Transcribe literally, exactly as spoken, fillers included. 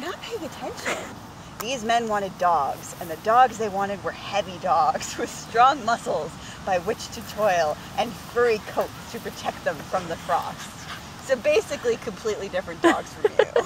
not paying attention. These men wanted dogs, and the dogs they wanted were heavy dogs with strong muscles by which to toil and furry coats to protect them from the frost. So basically completely different dogs from you.